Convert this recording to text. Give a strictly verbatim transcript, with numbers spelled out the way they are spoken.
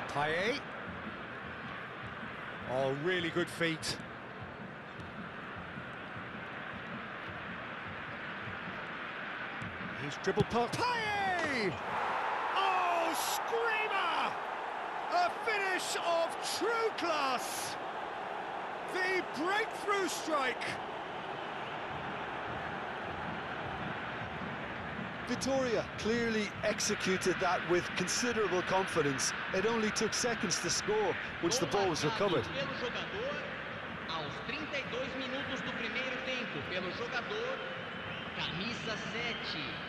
Payet. Oh, really good feet. He's dribbled past Payet! Oh, screamer! A finish of true class! The breakthrough strike! Vitória clearly executed that with considerable confidence. It only took seconds to score, once the ball was recovered. Pelo jogador, aos trinta e dois minutos do primeiro tempo, pelo jogador, camisa sete.